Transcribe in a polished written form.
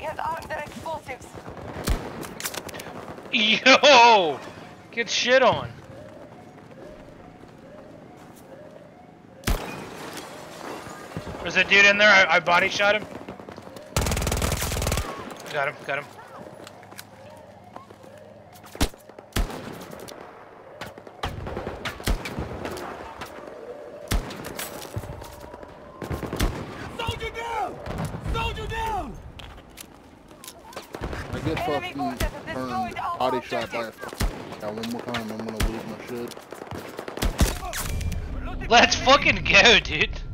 has armed their explosives. Yo! Get shit on. There's a dude in there. I body shot him. Got him. Got him. Soldier down! Soldier down! I get fucking body shot by a got one more time, I'm gonna lose my shit. Let's fucking go, dude.